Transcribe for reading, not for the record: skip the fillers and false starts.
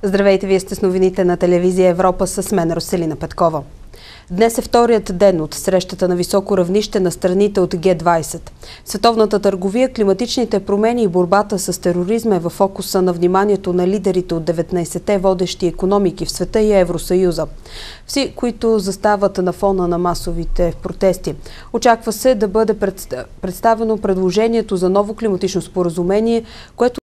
Здравейте, вие сте с новините на телевизия Европа с мен Роселина Петкова. Днес е вторият ден от срещата на високо равнище на страните от Г-20. Световната търговия, климатичните промени и борбата с тероризма е в фокуса на вниманието на лидерите от 19-те водещи икономики в света и Евросъюза, всички, които застават на фона на масовите протести. Очаква се да бъде представено предложението за ново климатично споразумение, което